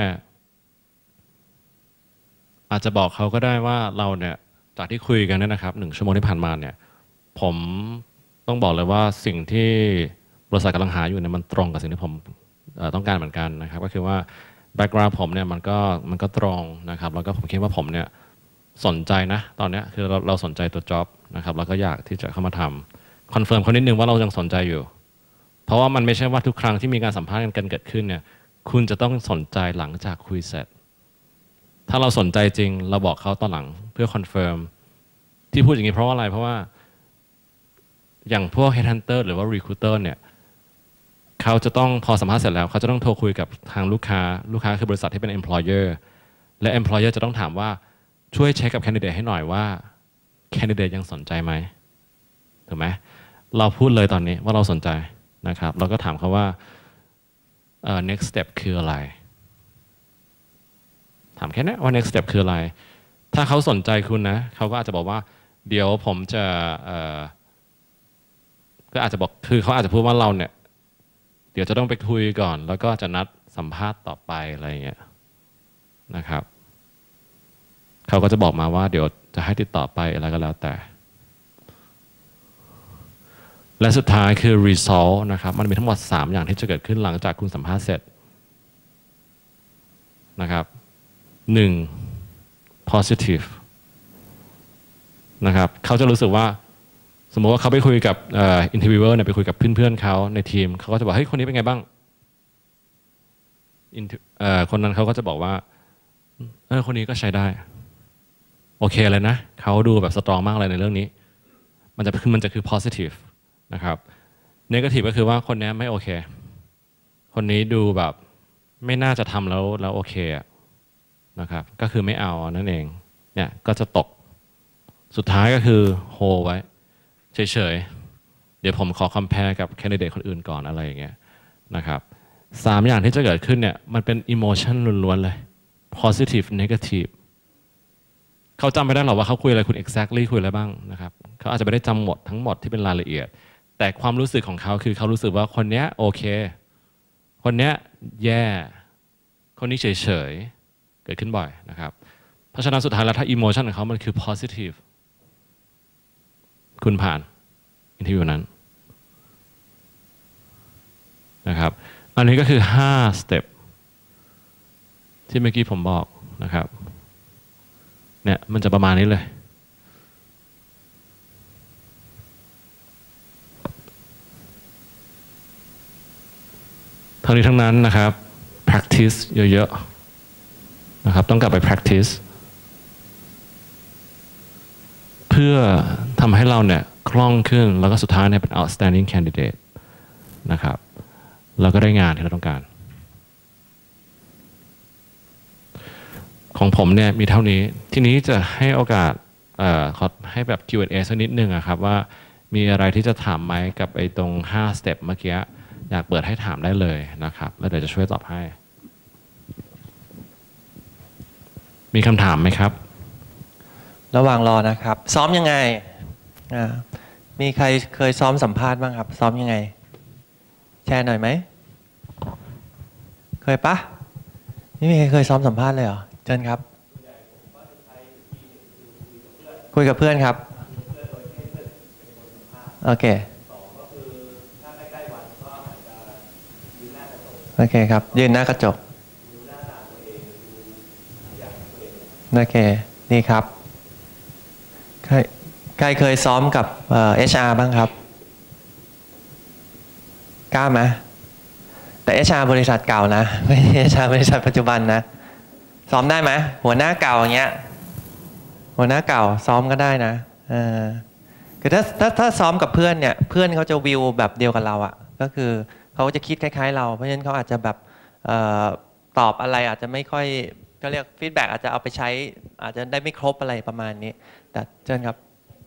อาจจะบอกเขาก็ได้ว่าเราเนี่ยจากที่คุยกันเนี่ยนะครับ1 ชั่วโมงที่ผ่านมาเนี่ยผมต้องบอกเลยว่าสิ่งที่บริษัทกำลังหาอยู่เนี่ยมันตรงกับสิ่งที่ผมต้องการเหมือนกันนะครับก็คือว่า background ผมเนี่ยมันก็ตรงนะครับแล้วก็ผมคิดว่าผมเนี่ยสนใจนะตอนนี้คือเราสนใจตัว job นะครับแล้วก็อยากที่จะเข้ามาทำคอนเฟิร์มเขานิดนึงว่าเรายังสนใจอยู่เพราะว่ามันไม่ใช่ว่าทุกครั้งที่มีการสัมภาษณ์กันเกิดขึ้นเนี่ยคุณจะต้องสนใจหลังจากคุยเสร็จถ้าเราสนใจจริงเราบอกเขาตอนหลังเพื่อคอนเฟิร์มที่พูดอย่างนี้เพราะว่าอะไรเพราะว่าอย่างพวก headhunter หรือว่า recruiter เนี่ยเขาจะต้องพอสัมภาษณ์เสร็จแล้วเขาจะต้องโทรคุยกับทางลูกค้าคือบริษัทที่เป็น employer และ employer จะต้องถามว่าช่วยเช็คกับ candidate ให้หน่อยว่า candidate ยังสนใจไหมถูกไหมเราพูดเลยตอนนี้ว่าเราสนใจนะครับเราก็ถามเขาว่าnext step คืออะไรถามแค่นี้ว่า next step คืออะไรถ้าเขาสนใจคุณนะเขาก็อาจจะบอกว่าเดี๋ยวผมจะก็อาจจะบอกคือเขาอาจจะพูดว่าเราเนี่ยเดี๋ยวจะต้องไปคุยก่อนแล้วก็จะนัดสัมภาษณ์ต่อไปอะไรอย่างเงี้ยนะครับเขาก็จะบอกมาว่าเดี๋ยวจะให้ติดต่อไปอะไรก็แล้วแต่และสุดท้ายคือ result นะครับมันมีทั้งหมด3อย่างที่จะเกิดขึ้นหลังจากคุณสัมภาษณ์เสร็จนะครับ1 positive นะครับเขาจะรู้สึกว่าสมมติว่าเขาไปคุยกับinterviewer เนี่ยไปคุยกับเพื่อนๆเขาในทีมเขาก็จะบอกเฮ้ยคนนี้เป็นไงบ้างคนนั้นเขาก็จะบอกว่าคนนี้ก็ใช้ได้โอเคเลยนะเขาดูแบบสตรองมากเลยในเรื่องนี้มันจะคือ positive นะครับ negative ก็คือว่าคนนี้ไม่โอเคคนนี้ดูแบบไม่น่าจะทำแล้วโอเคนะครับก็คือไม่เอานั่นเองเนี่ยก็จะตกสุดท้ายก็คือโฮไว้เฉยๆเดี๋ยวผมขอ compare กับ candidate คนอื่นก่อนอะไรอย่างเงี้ยนะครับ3อย่างที่จะเกิดขึ้นเนี่ยมันเป็น emotion ล้วนๆเลย positive negative เขาจำไม่ได้หรอกว่าเขาคุยอะไรคุณ exactly คุยอะไรบ้างนะครับเขาอาจจะไม่ได้จำหมดทั้งหมดที่เป็นรายละเอียดแต่ความรู้สึกของเขาคือเขารู้สึกว่าคนเนี้ยโอเคคนเนี้ยแย่คนนี้เฉยๆเกิดขึ้นบ่อยนะครับเพราะฉะนั้นสุดท้ายแล้วถ้า emotion ของเขามันคือ positive คุณผ่านอินเทอร์วิวนั้นนะครับอันนี้ก็คือ5 step ที่เมื่อกี้ผมบอกนะครับเนี่ยมันจะประมาณนี้เลยทั้งนี้ทั้งนั้นนะครับ practice เยอะๆนะครับต้องกลับไป practice เพื่อทำให้เราเนี่ยคล่องขึ้นแล้วก็สุดท้ายเนี่ยเป็น outstanding candidate นะครับแล้วก็ได้งานที่เราต้องการของผมเนี่ยมีเท่านี้ทีนี้จะให้โอกาสขอให้แบบ Q&A สักนิดนึงครับว่ามีอะไรที่จะถามไหมกับไอ้ตรง5 step เมื่อกี้อยากเปิดให้ถามได้เลยนะครับแล้วเดี๋ยวจะช่วยตอบให้มีคำถามไหมครับระหว่างรอนะครับซ้อมยังไงมีใครเคยซ้อมสัมภาษณ์บ้างครับซ้อมยังไงแชร์หน่อยไหมเคยปะไม่มีใครเคยซ้อมสัมภาษณ์เลยเหรอเชิญครับคุยกับเพื่อนครับโอเคโอเคครับยืนหน้ากระจกโอเคนี่ครับใครเคยซ้อมกับHR บ้างครับกล้าไหมแต่ HR บริษัทเก่านะไม่ใช่ HR บริษัทปัจจุบันนะซ้อมได้ไหมหัวหน้าเก่าอย่างเงี้ยหัวหน้าเก่าซ้อมก็ได้นะคือถ้าซ้อมกับเพื่อนเนี่ยเพื่อนเขาจะวิวแบบเดียวกับเราอ่ะก็คือเขาจะคิดคล้ายๆเราเพราะฉะนั้นเขาอาจจะแบบตอบอะไรอาจจะไม่ค่อยก็เรียกฟีดแบ็กอาจจะเอาไปใช้อาจจะได้ไม่ครบอะไรประมาณนี้แต่เชิญครับ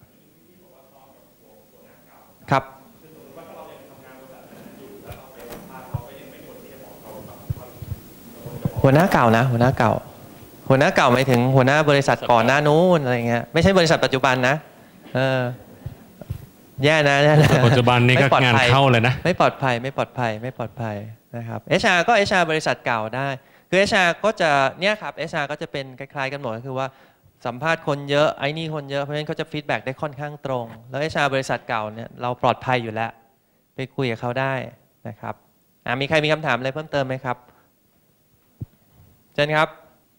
ครับหัวหน้าเก่านะหัวหน้าเก่าหมายถึงหัวหน้าบริษัทก่อนหน้านู้นอะไรเงี้ยไม่ใช่บริษัทปัจจุบันนะแย่นะปัจจุบันนี้ก็งานเข้าเลยนะไม่ปลอดภัยนะครับ HR ก็ HR บริษัทเก่าได้คือ HR ก็จะเนี่ยครับ HR ก็จะเป็นคล้ายๆกันหมดก็คือว่าสัมภาษณ์คนเยอะไอ้นี่คนเยอะเพราะฉะนั้นเขาจะฟีดแบ็กได้ค่อนข้างตรงแล้ว HR บริษัทเก่าเนี่ยเราปลอดภัยอยู่แล้วไปคุยกับเขาได้นะครับมีใครมีคำถามอะไรเพิ่มเติมไหมครับเชิญครับ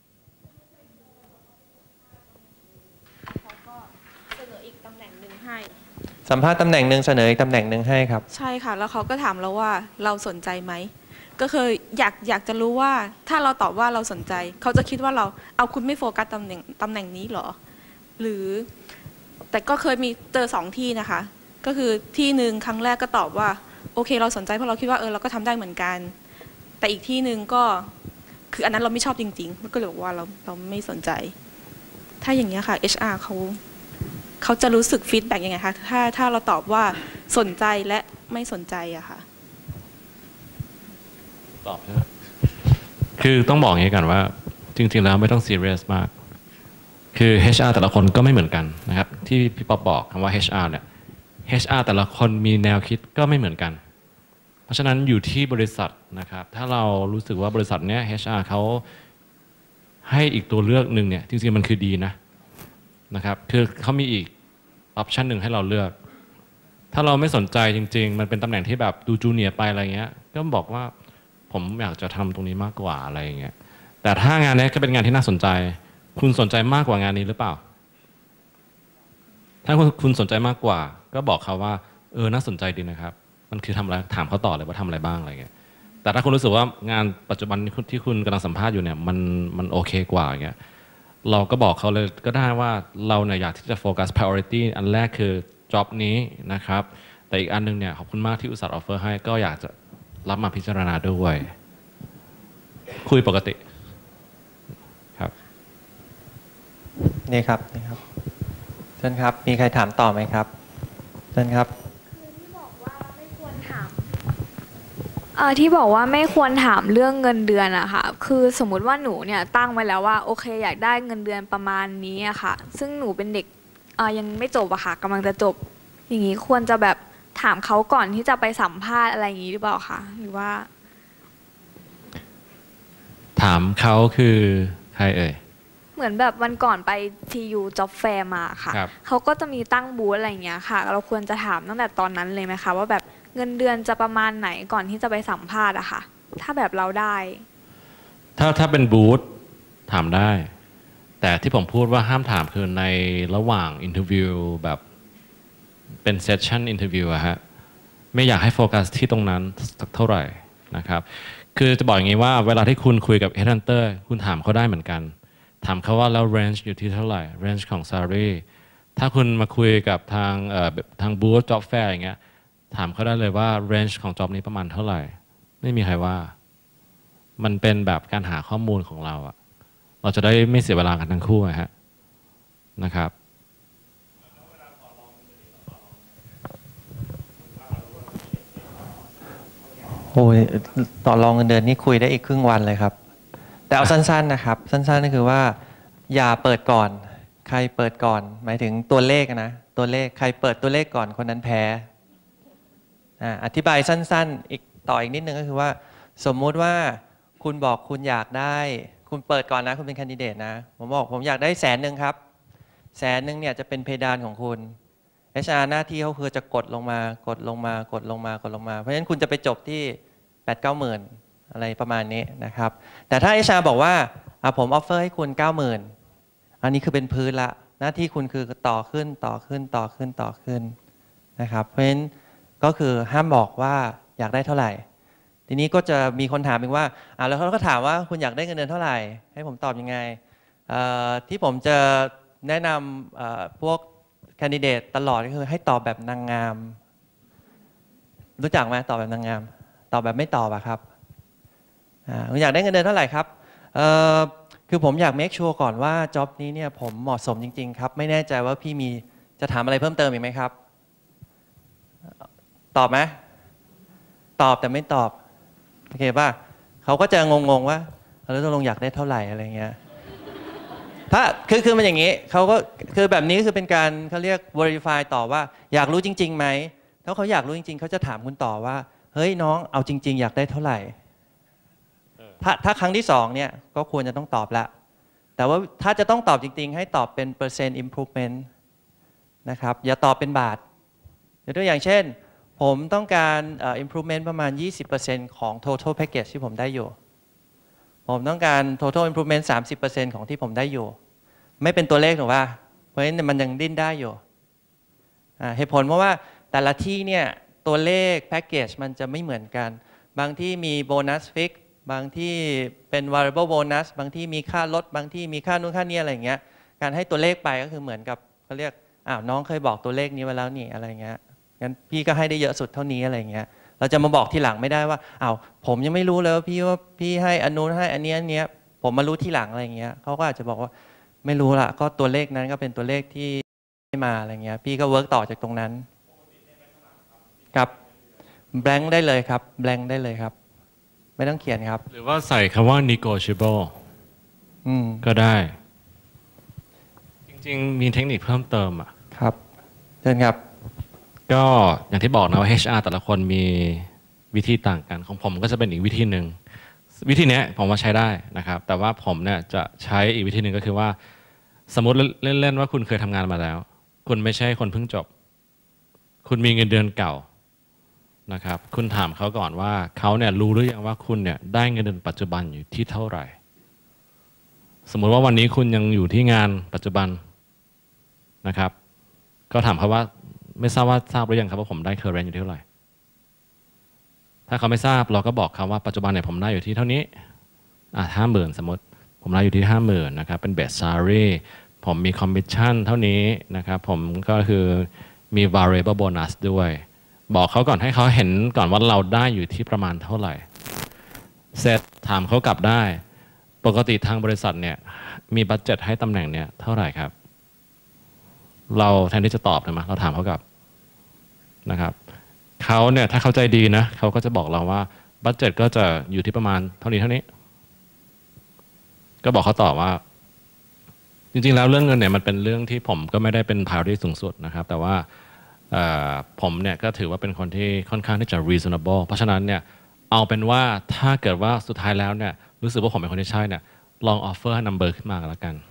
สัมภาษณ์ตำแหน่งหนึ่งเสนออีกตำแหน่งหนึ่งให้ครับใช่ค่ะแล้วเขาก็ถามเราว่าเราสนใจไหมก็คืออยากจะรู้ว่าถ้าเราตอบว่าเราสนใจเขาจะคิดว่าเราเอาคุณไม่โฟกัสตำแหน่งนี้หรอหรือแต่ก็เคยมีเจอ2ที่นะคะก็คือที่หนึ่งครั้งแรกก็ตอบว่าโอเคเราสนใจเพราะเราคิดว่าเราก็ทำได้เหมือนกันแต่อีกที่หนึ่งก็คืออันนั้นเราไม่ชอบจริงๆก็เลยบอกว่าเราไม่สนใจถ้าอย่างเงี้ยค่ะ HR เขาจะรู้สึกฟีดแบ็กยังไงคะถ้าเราตอบว่าสนใจและไม่สนใจอะค่ะตอบนะคือต้องบอกอย่างนี้กันว่าจริงๆแล้วไม่ต้องซีเรียสมากคือ HR แต่ละคนก็ไม่เหมือนกันนะครับที่พี่ป๊อบบอกคำว่า HR เนี่ย HR แต่ละคนมีแนวคิดก็ไม่เหมือนกันเพราะฉะนั้นอยู่ที่บริษัทนะครับถ้าเรารู้สึกว่าบริษัทเนี้ย HR เขาให้อีกตัวเลือกหนึ่งเนี่ยจริงๆมันคือดีนะครับคือเขามีอีกออปชันหนึ่งให้เราเลือกถ้าเราไม่สนใจจริงๆมันเป็นตำแหน่งที่แบบดูจูเนียร์ไปอะไรเงี้ยก็บอกว่าผมอยากจะทำตรงนี้มากกว่าอะไรเงี้ยแต่ถ้างานนี้ก็เป็นงานที่น่าสนใจคุณสนใจมากกว่างานนี้หรือเปล่าถ้าคุณสนใจมากกว่าก็บอกเขาว่าน่าสนใจดีนะครับมันคือทำอะไรถามเขาต่อเลยว่าทำอะไรบ้างอะไรเงี้ยแต่ถ้าคุณรู้สึกว่างานปัจจุบันที่คุณกำลังสัมภาษณ์อยู่เนี่ยมันโอเคกว่าอย่างเงี้ยเราก็บอกเขาเลยก็ได้ว่าเราเนี่ยอยากที่จะโฟกัส priority อันแรกคือ job นี้นะครับแต่อีกอันนึงเนี่ยขอบคุณมากที่อุตส่าห์ offer ให้ก็อยากจะรับมาพิจารณาด้วยคุยปกติครับนี่ครับเชิญครับมีใครถามต่อไหมครับเชิญครับที่บอกว่าไม่ควรถามเรื่องเงินเดือนอะค่ะคือสมมุติว่าหนูเนี่ยตั้งไว้แล้วว่าโอเคอยากได้เงินเดือนประมาณนี้อะค่ะซึ่งหนูเป็นเด็กยังไม่จบอะค่ะกำลังจะจบอย่างนี้ควรจะแบบถามเขาก่อนที่จะไปสัมภาษณ์อะไรอย่างนี้หรือเปล่าคะหรือว่าถามเขาคือใครเอ่ยเหมือนแบบวันก่อนไป TU Job Fair มาค่ะเขาก็จะมีตั้งบูธอะไรอย่างเงี้ยค่ะเราควรจะถามตั้งแต่ตอนนั้นเลยไหมคะว่าแบบเงินเดือนจะประมาณไหนก่อนที่จะไปสัมภาษณ์อะค่ะถ้าแบบเราได้ถ้าเป็นบูธถามได้แต่ที่ผมพูดว่าห้ามถามคือในระหว่างอินเทอร์วิวแบบเป็นเซสชั่นอินเทอร์วิวอะฮะไม่อยากให้โฟกัสที่ตรงนั้นสักเท่าไหร่นะครับคือจะบอกอย่างนี้ว่าเวลาที่คุณคุยกับ Headhunter คุณถามเขาได้เหมือนกันถามเขาว่าแล้ว range อยู่ที่เท่าไหร่ range ของ salary ถ้าคุณมาคุยกับทางบูธ job fair อย่างเงี้ยถามเขาได้เลยว่า range ของ job นี้ประมาณเท่าไหร่ไม่มีใครว่ามันเป็นแบบการหาข้อมูลของเราอะเราจะได้ไม่เสียเวลากันทั้งคู่นะครับโอ้ยต่อรองเงินเดือนนี่คุยได้อีกครึ่งวันเลยครับแต่เอาสั้นๆนะครับสั้นๆก็คือว่าอย่าเปิดก่อนใครเปิดก่อนหมายถึงตัวเลขนะตัวเลขใครเปิดตัวเลขก่อนคนนั้นแพ้อธิบายสั้นๆอีกนิดนึงก็คือว่าสมมุติว่าคุณบอกคุณอยากได้คุณเปิดก่อนนะคุณเป็นแคนดิเดตนะผมบอกผมอยากได้100,000ครับ100,000เนี่ยจะเป็นเพดานของคุณ HR หน้าที่เขาคือจะกดลงมาเพราะฉะนั้นคุณจะไปจบที่ 8-9 หมื่นอะไรประมาณนี้นะครับแต่ถ้า HR บอกว่าผมออฟเฟอร์ให้คุณ 90,000 อันนี้คือเป็นพื้นละหน้าที่คุณคือต่อขึ้นนะครับเพราะฉะนั้นก็คือห้ามบอกว่าอยากได้เท่าไหร่ทีนี้ก็จะมีคนถามอีกว่าแล้วเขาก็ถามว่าคุณอยากได้เงินเดือนเท่าไหร่ให้ผมตอบยังไงที่ผมจะแนะนำพวกแคนดิเดตตลอดก็คือให้ตอบแบบนางงามรู้จักไหมตอบแบบนางงามตอบแบบไม่ตอบอะครับคุณอยากได้เงินเดือนเท่าไหร่ครับคือผมอยาก make sure ก่อนว่าจ็อบนี้เนี่ยผมเหมาะสมจริงๆครับไม่แน่ใจว่าพี่มีจะถามอะไรเพิ่มเติมอีกไหมครับตอบไหมตอบแต่ไม่ตอบโอเคป่ะเขาก็จะงงๆว่าแล้วตกลงอยากได้เท่าไหร่อะไรเงี้ยถ้าคือมันอย่างนี้เขาก็คือแบบนี้คือเป็นการเขาเรียก verify ต่อว่าอยากรู้จริงๆไหมถ้าเขาอยากรู้จริงๆเขาจะถามคุณต่อว่าเฮ้ยน้องเอาจริงๆอยากได้เท่าไหร่ถ้าครั้งที่2เนี่ยก็ควรจะต้องตอบละแต่ว่าถ้าจะต้องตอบจริงๆให้ตอบเป็นเปอร์เซ็นต์ improvement นะครับอย่าตอบเป็นบาทยกตัวอย่างเช่นผมต้องการ improvement ประมาณ 20% ของ total package ที่ผมได้อยู่ผมต้องการ total improvement 30% ของที่ผมได้อยู่ไม่เป็นตัวเลขถูกป่ะเพราะฉะนั้นมันยังดิ้นได้อยู่เหตุผลเพราะว่าแต่ละที่เนี่ยตัวเลข package มันจะไม่เหมือนกันบางที่มีโบนัสฟิกบางที่เป็น variable bonus บางที่มีค่าลดบางที่มีค่านู่นค่านี้อะไรอย่างเงี้ยการให้ตัวเลขไปก็คือเหมือนกับเขาเรียกน้องเคยบอกตัวเลขนี้ไว้แล้วนี่อะไรเงี้ยงั้นพี่ก็ให้ได้เยอะสุดเท่านี้อะไรเงี้ยเราจะมาบอกทีหลังไม่ได้ว่าผมยังไม่รู้เลยว่าพี่ให้อันนู้นให้อันนี้ผมมารู้ทีหลังอะไรเงี้ยเขาก็อาจจะบอกว่าไม่รู้ละก็ตัวเลขนั้นก็เป็นตัวเลขที่ให้มาอะไรเงี้ยพี่ก็เวิร์กต่อจากตรงนั้นครับแบงค์ได้เลยครับแบงค์ได้เลยครับไม่ต้องเขียนครับหรือว่าใส่คำว่า negotiable ก็ได้จริงๆมีเทคนิคเพิ่มเติมครับเชิญครับก็อย่างที่บอกนะว่า HR แต่ละคนมีวิธีต่างกันของผมก็จะเป็นอีกวิธีหนึ่งวิธีนี้ผมว่าใช้ได้นะครับแต่ว่าผมเนี่ยจะใช้อีกวิธีหนึ่งก็คือว่าสมมติเล่นๆว่าคุณเคยทำงานมาแล้วคุณไม่ใช่คนเพิ่งจบคุณมีเงินเดือนเก่านะครับคุณถามเขาก่อนว่าเขาเนี่ยรู้หรือยังว่าคุณเนี่ยได้เงินเดือนปัจจุบันอยู่ที่เท่าไหร่สมมุติว่าวันนี้คุณยังอยู่ที่งานปัจจุบันนะครับก็ถามเขาว่าไม่ทราบหรือยังครับว่าผมได้ current อยู่ที่เท่าไหร่ถ้าเขาไม่ทราบเราก็บอกเขาว่าปัจจุบันเนี่ยผมได้อยู่ที่เท่านี้50,000สมมติผมได้อยู่ที่50,000นะครับเป็น base salary ผมมี commission เท่านี้นะครับผมก็คือมี variable bonus ด้วยบอกเขาก่อนให้เขาเห็นก่อนว่าเราได้อยู่ที่ประมาณเท่าไหร่เสร็จถามเขากลับได้ปกติทางบริษัทเนี่ยมีบัดเจ็ตให้ตำแหน่งเนี่ยเท่าไหร่ครับเราแทนที่จะตอบใช่ไหมเราถามเขากลับนะครับเขาเนี่ยถ้าเข้าใจดีนะเขาก็จะบอกเราว่าบัดเจ็ตก็จะอยู่ที่ประมาณเท่านี้ก็บอกเขาตอบว่าจริงๆแล้วเรื่องเงินเนี่ยมันเป็นเรื่องที่ผมก็ไม่ได้เป็น priority สูงสุดนะครับแต่ว่าผมเนี่ยก็ถือว่าเป็นคนที่ค่อนข้างที่จะ reasonable เพราะฉะนั้นเนี่ยเอาเป็นว่าถ้าเกิดว่าสุดท้ายแล้วเนี่ยรู้สึกว่าผมเป็นคนที่ใช่เนี่ยลอง offer number ขึ้นมาแล้วกัน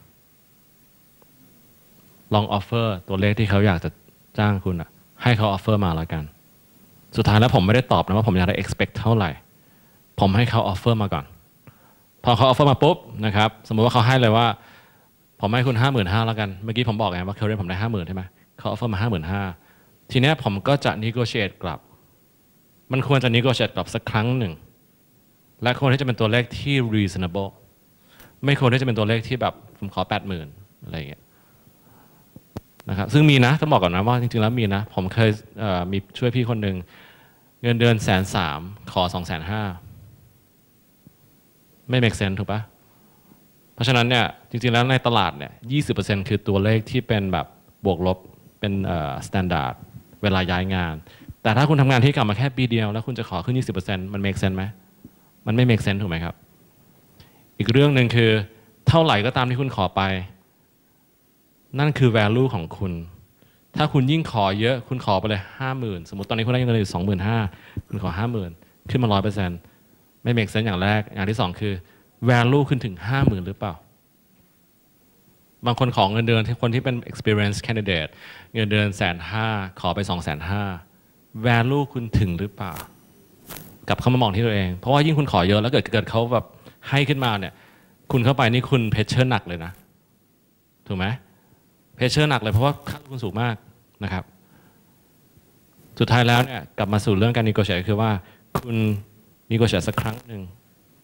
ลอง offer ตัวเลขที่เขาอยากจะจ้างคุณให้เขา offer มาแล้วกันสุดท้ายแล้วผมไม่ได้ตอบนะว่าผมอยากได้ expect เท่าไหร่ผมให้เขา offer มาก่อนพอเขา offer มาปุ๊บนะครับสมมติว่าเขาให้เลยว่าผมให้คุณ 55,000 แล้วกันเมื่อกี้ผมบอกไงว่า current ผมได้ 50,000 ใช่ไหมเขา offer มา 55,000 ทีนี้ผมก็จะ negotiate กลับมันควรจะ negotiate กลับสักครั้งหนึ่งและควรที่จะเป็นตัวเลขที่ reasonable ไม่ควรที่จะเป็นตัวเลขที่แบบผมขอ 80,000 อะไรอย่างเงี้ยนะครับซึ่งมีนะต้องบอกก่อนนะว่าจริงๆแล้วมีนะผมเคยมีช่วยพี่คนหนึ่งเงินเดือน130,000ขอ250,000ไม่ make sense ถูกปะเพราะฉะนั้นเนี่ยจริงๆแล้วในตลาดเนี่ย 20% คือตัวเลขที่เป็นแบบบวกลบเป็นstandard เวลาย้ายงานแต่ถ้าคุณทำงานที่กลับมาแค่ปีเดียวแล้วคุณจะขอขึ้น 20% มัน make sense ไหมมันไม่ make sense ถูกไหมครับอีกเรื่องหนึ่งคือเท่าไหร่ก็ตามที่คุณขอไปนั่นคือ value ของคุณถ้าคุณยิ่งขอเยอะคุณขอไปเลย 50,000 สมมติตอนนี้คุณได้เงินอยู่ 25,000 คุณขอ 50,000 ขึ้นมา 100% ไม่ make sense อย่างแรกอย่างที่2คือ value ขึ้นถึง 50,000 หรือเปล่าบางคนขอเงินเดือนที่คนที่เป็น experience candidate เงินเดือน150,000ขอไป 250,000 value คุณถึงหรือเปล่ากลับเข้ามามองที่ตัวเองเพราะว่ายิ่งคุณขอเยอะแล้วเกิดเขาแบบให้ขึ้นมาเนี่ยคุณเข้าไปนี่คุณเพชเชอร์หนักเลยนะถูกไหมเพชเชอร์หนักเลยเพราะว่าค่าลงทุนสูงมากนะครับสุดท้ายแล้วเนี่ยกลับมาสู่เรื่องการนิโกเชตคือว่าคุณนิโกเชตสักครั้งหนึ่ง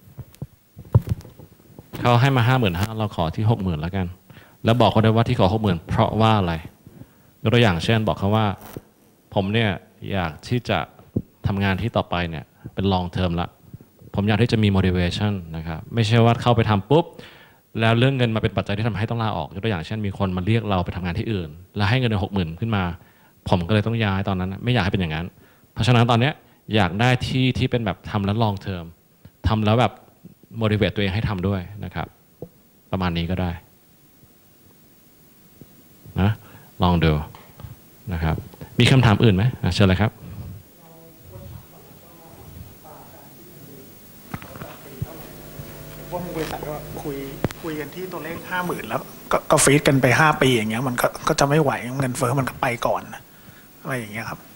เขาให้มา 55,000 เราขอที่ 60,000 แล้วกันแล้วบอกเขาได้ว่าที่ขอ 60,000 เพราะว่าอะไรยกตัวอย่างเช่นบอกเขาว่าผมเนี่ยอยากที่จะทำงานที่ต่อไปเนี่ยเป็น long term ละผมอยากที่จะมี motivation นะครับไม่ใช่ว่าเข้าไปทำปุ๊บแล้วเรื่องเงินมาเป็นปัจจัยที่ทำให้ต้องลาออกยกตัวอย่างเช่นมีคนมาเรียกเราไปทำงานที่อื่นแล้วให้เงินเดือน 60,000 ขึ้นมาผมก็เลยต้องย้ายตอนนั้นไม่อยากให้เป็นอย่างนั้นเพราะฉะนั้นตอนนี้อยากได้ที่เป็นแบบทำแล้ว long term ทำแล้วแบบ motivate ตัวเองให้ทำด้วยนะครับประมาณนี้ก็ได้นะลองดูนะครับมีคำถามอื่นไหมเชิญเลยครับว่าบริษัทก็คุยกันที่ตัวเลข 50,000 แล้วก็ฟีดกันไป5 ปีอย่างเงี้ยมันก็จะไม่ไหวเงินเฟ้อมันก็ไปก่อนอะไรอย่างเงี้ยครับ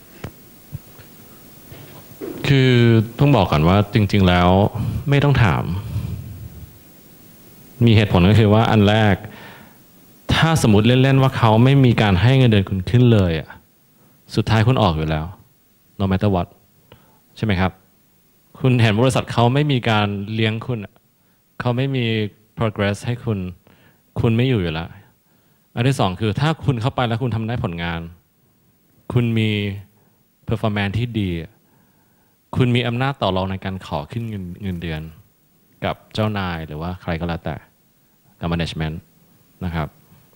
คือต้องบอกก่อนว่าจริงๆแล้วไม่ต้องถามมีเหตุผลก็คือว่าอันแรกถ้าสมมติเล่นๆว่าเขาไม่มีการให้เงินเดือนคุณขึ้นเลยอ่ะสุดท้ายคุณออกอยู่แล้ว no matter what ใช่ไหมครับคุณเห็นบริษัทเขาไม่มีการเลี้ยงคุณเขาไม่มี progress ให้คุณไม่อยู่แล้วอันที่สองคือถ้าคุณเข้าไปแล้วคุณทำได้ผลงานคุณมี performance ที่ดีคุณมีอำนาจต่อรองในการขอขึ้นเงินเดือนกับเจ้านายหรือว่าใครก็แล้วแต่กับ management นะครับ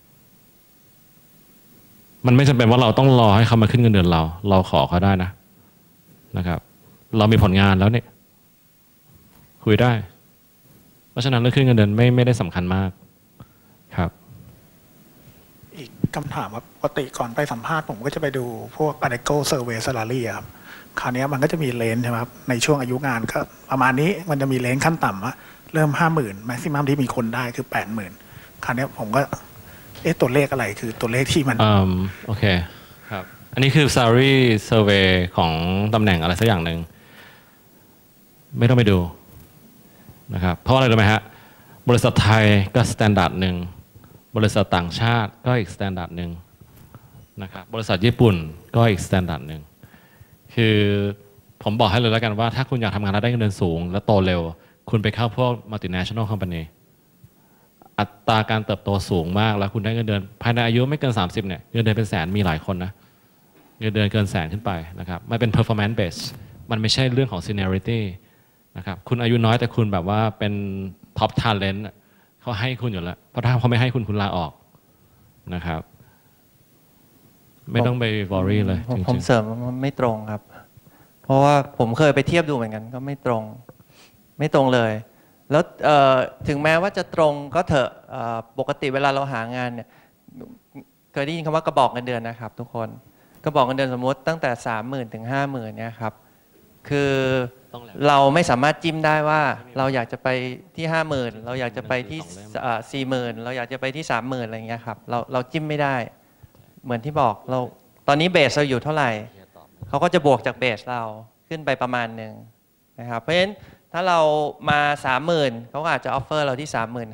มันไม่จำเป็นว่าเราต้องรอให้เขามาขึ้นเงินเดือนเราขอเขาได้นะครับเรามีผลงานแล้วเนี่ยคุยได้เพราะฉะนั้นเรื่องขึ้นเงินเดือนไม่ได้สำคัญมากครับอีกคำถามว่าปกติก่อนไปสัมภาษณ์ผมก็จะไปดูพวก Adecco Survey Salary ครับคราวนี้มันก็จะมีเลนใช่ไหมครับในช่วงอายุงานก็ประมาณนี้มันจะมีเลนขั้นต่ำว่าเริ่ม 50,000 แม็กซิมัมที่มีคนได้คือ 80,000 คราวนี้ผมก็ตัวเลขอะไรคือตัวเลขที่มันโอเคครับอันนี้คือ salary survey ของตำแหน่งอะไรสักอย่างหนึ่งไม่ต้องไปดูนะครับเพราะอะไรรู้ไหมฮะบริษัทไทยก็สแตนดาร์ดหนึ่งบริษัทต่างชาติก็อีกสแตนดาร์ดหนึ่งนะครับบริษัทญี่ปุ่นก็อีกสแตนดาร์ดหนึ่งคือผมบอกให้เลยแล้วกันว่าถ้าคุณอยากทำงานแล้วได้เงินเดือนสูงและโตเร็วคุณไปเข้าพวก multinational company อัตราการเติบโตสูงมากแล้วคุณได้เงินเดือนภายในอายุไม่เกิน30เนี่ยเงินเดือนเป็นแสนมีหลายคนนะเงินเดือนเกินแสนขึ้นไปนะครับมันเป็น performance base มันไม่ใช่เรื่องของ seniority นะครับคุณอายุน้อยแต่คุณแบบว่าเป็น top talent เขาให้คุณอยู่แล้วเพราะถ้าเขาไม่ให้คุณลาออกนะครับไม่ต้องไป worry เลยผมเสริมมันไม่ตรงครับเพราะว่าผมเคยไปเทียบดูเหมือนกันก็ไม่ตรงเลยแล้วถึงแม้ว่าจะตรงก็เถอะปกติเวลาเราหางานเนี่ยเคยได้ยินคำว่ากระบอกเงินเดือนนะครับทุกคนกระบอกเงินเดือนสมมติตั้งแต่ 30,000 ถึง 50,000 เนี่ยครับคือเราไม่สามารถจิ้มได้ว่าเราอยากจะไปที่ 50,000 เราอยากจะไปที่ 40,000 เราอยากจะไปที่ 30,000 อะไรเงี้ยครับเราจิ้มไม่ได้เหมือนที่บอกเราตอนนี้เบสเราอยู่เท่าไหร่เขาก็จะบวกจากเบสเราขึ้นไปประมาณหนึ่งนะครับเพราะฉะนั้นถ้าเรามา 30,000 เขาอาจจะออฟเฟอร์เราที่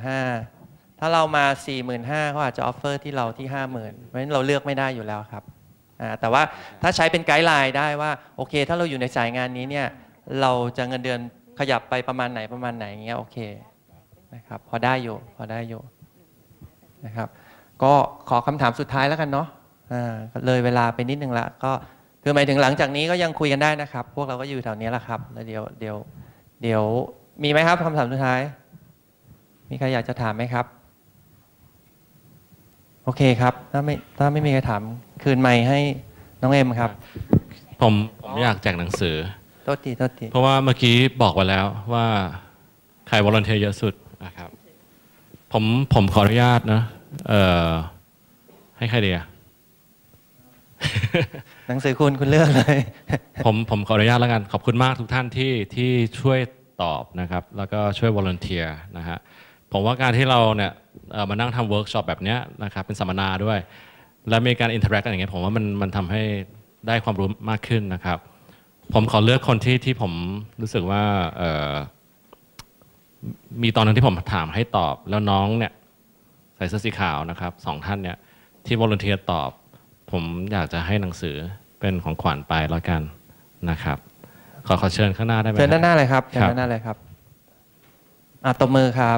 35,000 ถ้าเรามา 45,000 เขาอาจจะออฟเฟอร์ที่เราที่ 50,000 เพราะฉะนั้นเราเลือกไม่ได้อยู่แล้วครับแต่ว่าถ้าใช้เป็นไกด์ไลน์ได้ว่าโอเคถ้าเราอยู่ในสายงานนี้เนี่ยเราจะเงินเดือนขยับไปประมาณไหนอย่างเงี้ยโอเคนะครับพอได้อยู่นะครับก็ขอคำถามสุดท้ายแล้วกันเนาะเลยเวลาไปนิดนึงละก็คือหมายถึงหลังจากนี้ก็ยังคุยกันได้นะครับพวกเราก็อยู่แถวนี้แหละครับแล้วเดี๋ยวมีไหมครับคำถามสุดท้ายมีใครอยากจะถามไหมครับโอเคครับถ้าไม่มีใครถามคืนไมค์ให้น้องเอ็มครับผมอยากแจกหนังสือโทษทีเพราะว่าเมื่อกี้บอกไปแล้วว่าใครวอลันเทียร์เยอะสุดนะครับผมขออนุญาตนะให้ใครดีอะหนังสือคุณเลือกเลยผมขออนุญาตแล้วกันขอบคุณมากทุกท่านที่ช่วยตอบนะครับแล้วก็ช่วยวอลันเทียร์นะฮะผมว่าการที่เราเนี่ยมานั่งทำเวิร์กช็อปแบบนี้นะครับเป็นสัมมนาด้วยและมีการอินเทอร์แอคกันอย่างเงี้ยผมว่ามันทำให้ได้ความรู้มากขึ้นนะครับผมขอเลือกคนที่ผมรู้สึกว่ามีตอนนึงที่ผมถามให้ตอบแล้วน้องเนี่ยใส่เสื้อสีขาวนะครับ2ท่านเนี่ยที่วอลันเทียร์ตอบผมอยากจะให้หนังสือเป็นของขวัญไปแล้วกันนะครับขอเชิญข้างหน้าได้ไหมเชิญด้านหน้าเลยครับเชิญด้านหน้าเลยครับตบมือครับ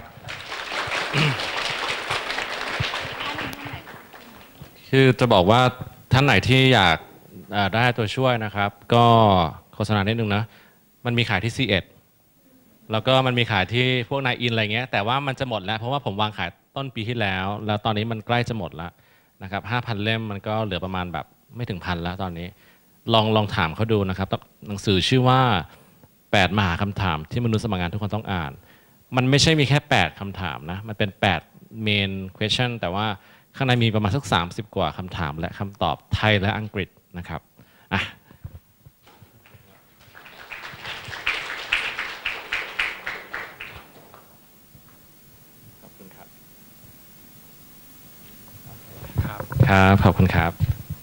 คือจะบอกว่าท่านไหนที่อยากได้ตัวช่วยนะครับก็โฆษณานิดนึงนะมันมีขายที่ C1 แล้วก็มันมีขายที่พวกนายอินอะไรเงี้ยแต่ว่ามันจะหมดแล้วเพราะว่าผมวางขายต้นปีที่แล้วแล้วตอนนี้มันใกล้จะหมดแล้วนะครับ 5,000 เล่มมันก็เหลือประมาณแบบไม่ถึง1,000แล้วตอนนี้ลองถามเขาดูนะครับหนังสือชื่อว่า8มหาคำถามที่มนุษย์สมัครงานทุกคนต้องอ่านมันไม่ใช่มีแค่8คำถามนะมันเป็น8 main question แต่ว่าข้างในมีประมาณสัก30กว่าคำถามและคำตอบไทยและอังกฤษนะครับขอบคุณครับครับขอบคุณครับ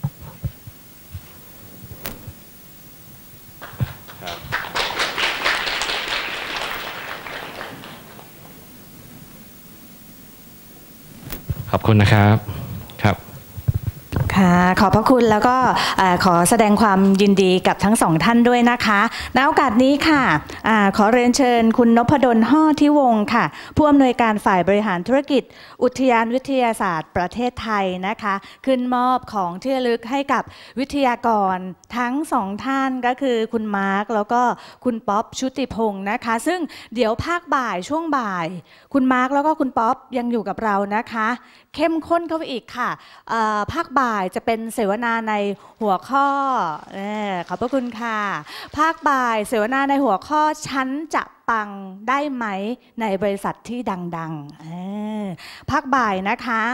ขอบคุณนะครับครับค่ะขอบพระคุณแล้วก็ขอแสดงความยินดีกับทั้งสองท่านด้วยนะคะณโอกาสนี้ค่ะขอเรียนเชิญคุณนพดล ห่อทิวงศ์ค่ะผู้อำนวยการฝ่ายบริหารธุรกิจอุทยานวิทยาศาสตร์ประเทศไทยนะคะขึ้นมอบของที่ระลึกให้กับวิทยากรทั้งสองท่านก็คือคุณมาร์คแล้วก็คุณป๊อปชุติพงศ์นะคะซึ่งเดี๋ยวภาคบ่ายช่วงบ่ายคุณมาร์คแล้วก็คุณป๊อปยังอยู่กับเรานะคะเข้มข้นเข้าไปอีกค่ะภาคบ่ายจะเป็นเสวนาในหัวข้อขอบพระคุณค่ะภาคบ่ายเสวนาในหัวข้อฉันจะปังได้ไหมในบริษัทที่ดังๆภาคบ่ายนะคะ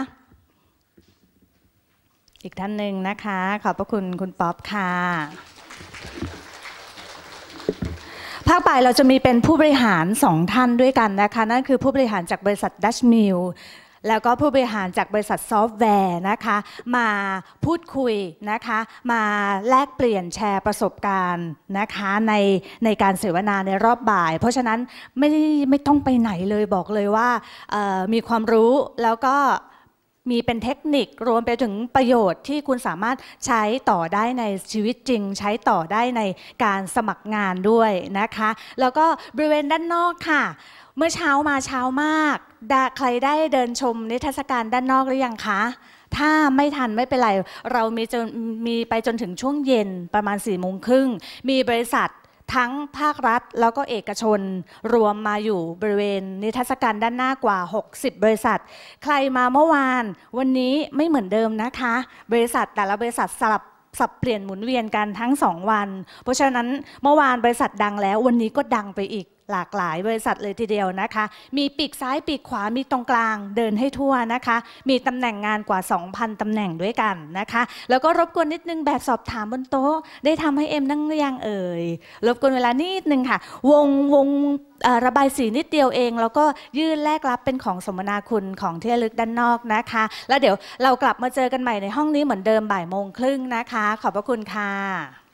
อีกท่านหนึ่งนะคะขอบพระคุณคุณป๊อปค่ะภาคบ่ายเราจะมีเป็นผู้บริหาร2ท่านด้วยกันนะคะนั่นคือผู้บริหารจากบริษัทดัชมิลแล้วก็ผู้บริหารจากบริษัทซอฟต์แวร์นะคะมาพูดคุยนะคะมาแลกเปลี่ยนแชร์ประสบการณ์นะคะในการเสวนาในรอบบ่ายเพราะฉะนั้นไม่ต้องไปไหนเลยบอกเลยว่ามีความรู้แล้วก็มีเป็นเทคนิครวมไปถึงประโยชน์ที่คุณสามารถใช้ต่อได้ในชีวิตจริงใช้ต่อได้ในการสมัครงานด้วยนะคะแล้วก็บริเวณด้านนอกค่ะเมื่อเช้ามากใครได้เดินชมนิทรรศการด้านนอกหรือยังคะถ้าไม่ทันไม่เป็นไรเรามีไปจนถึงช่วงเย็นประมาณ4:30มีบริษัททั้งภาครัฐแล้วก็เอกชนรวมมาอยู่บริเวณนิทรรศการด้านหน้ากว่า60บริษัทใครมาเมื่อวานวันนี้ไม่เหมือนเดิมนะคะบริษัทแต่ละบริษัทสับเปลี่ยนหมุนเวียนกันทั้ง2วันเพราะฉะนั้นเมื่อวานบริษัทดังแล้ววันนี้ก็ดังไปอีกหลากหลายบริษัทเลยทีเดียวนะคะมีปีกซ้ายปีกขวามีตรงกลางเดินให้ทั่วนะคะมีตำแหน่งงานกว่า 2,000 ตำแหน่งด้วยกันนะคะแล้วก็รบกวนนิดนึงแบบสอบถามบนโต๊ะได้ทำให้เอ็มนั่งหรือยังเอ่ยรบกวนเวลานิดนึงค่ะวงระบายสีนิดเดียวเองแล้วก็ยื่นแลกรับเป็นของสมนาคุณของที่ระลึกด้านนอกนะคะแล้วเดี๋ยวเรากลับมาเจอกันใหม่ในห้องนี้เหมือนเดิมบ่ายโมงครึ่งนะคะขอบพระคุณค่ะ